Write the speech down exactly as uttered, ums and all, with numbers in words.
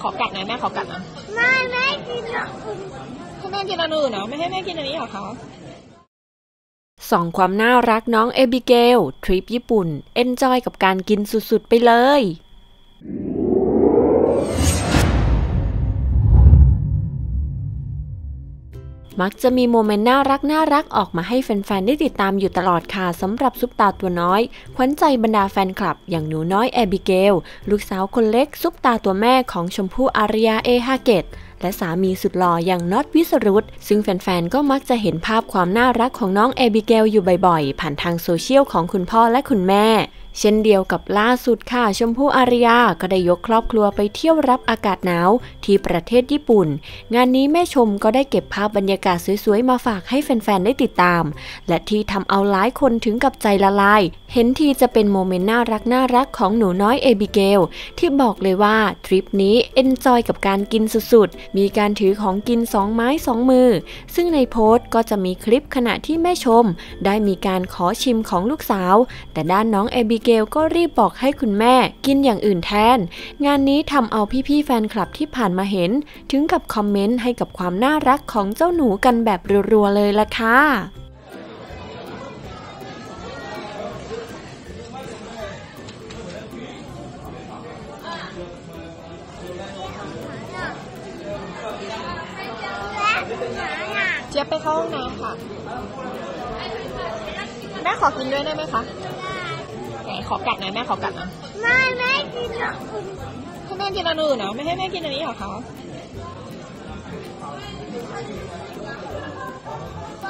ขอกัดหน่อยแม่ขอกัดนะไม่แม่กินอ่ะให้แม่กินอันอื่นนะไม่ให้แม่กินอันนี้หรอคะส่องความน่ารักน้องเอบิเกลทริปญี่ปุ่นเอนจอยกับการกินสุดๆไปเลยมักจะมีโมเมนต์น่ารักน่ารักออกมาให้แฟนๆได้ติดตามอยู่ตลอดค่ะสำหรับซุปตาตัวน้อยขวัญใจบรรดาแฟนคลับอย่างหนูน้อยแอบิเกลลูกสาวคนเล็กซุปตาตัวแม่ของชมพู่อารยาเอฮาเกตและสามีสุดหล่ออย่างน็อตวิสรุตซึ่งแฟนๆก็มักจะเห็นภาพความน่ารักของน้องแอบิเกลอยู่บ่อยๆผ่านทางโซเชียลของคุณพ่อและคุณแม่เช่นเดียวกับล่าสุดค่ะชมพู่อารยาก็ได้ยกครอบครัวไปเที่ยวรับอากาศหนาวที่ประเทศญี่ปุ่นงานนี้แม่ชมก็ได้เก็บภาพบรรยากาศสวยๆมาฝากให้แฟนๆได้ติดตามและที่ทำเอาหลายคนถึงกับใจละลายเห็นทีจะเป็นโมเมนต์น่ารักน่ารักของหนูน้อยเอบิเกลที่บอกเลยว่าทริปนี้เอนจอยกับการกินสุดๆมีการถือของกินสองไม้สองมือซึ่งในโพสต์ก็จะมีคลิปขณะที่แม่ชมได้มีการขอชิมของลูกสาวแต่ด้านน้องเอบิเกลก็รีบบอกให้คุณแม่กินอย่างอื่นแทนงานนี้ทำเอาพี่ๆแฟนคลับที่ผ่านมาเห็นถึงกับคอมเมนต์ให้กับความน่ารักของเจ้าหนูกันแบบรัวๆเลยล่ะค่ะเจี๊ยบไปเข้าห้องน้ำค่ะแม่ขอกินด้วยได้ไหมคะไหนขอกัดหน่อยแม่ขอกัดนะไม่แม่กินอ่ะให้แม่กินอันอื่นนะไม่ให้แม่กินอันนี้หรอคะ